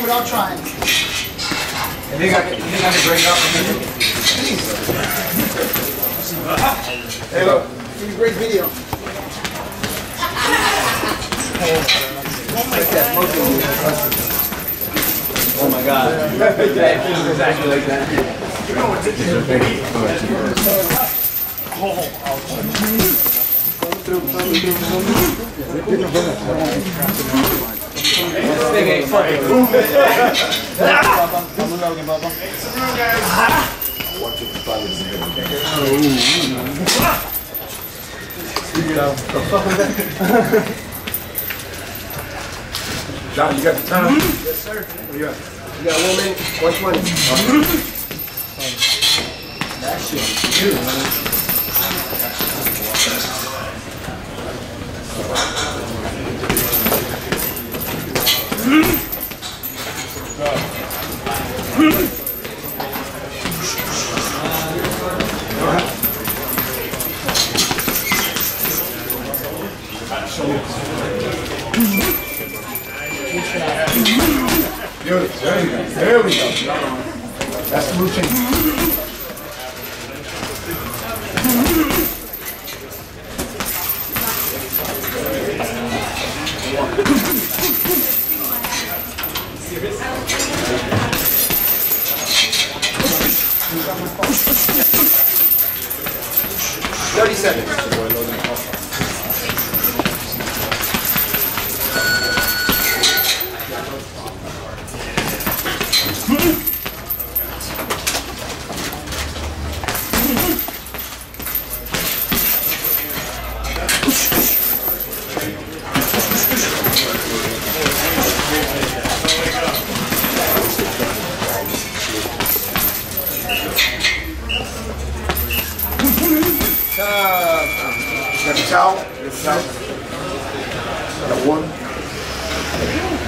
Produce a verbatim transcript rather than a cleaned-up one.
without trying. You think I can, you think I can break it up? Hey, look. It's a great video. Oh my God. Yeah, it feels exactly like that. This thing ain't fucking moving. John, you got the time? Yes, sir. What do you got? You got one minute, one twenty. That shit is good, man. Beautiful. There we go. There we go. That's the routine. Thirty seconds. Got the towel? Got one.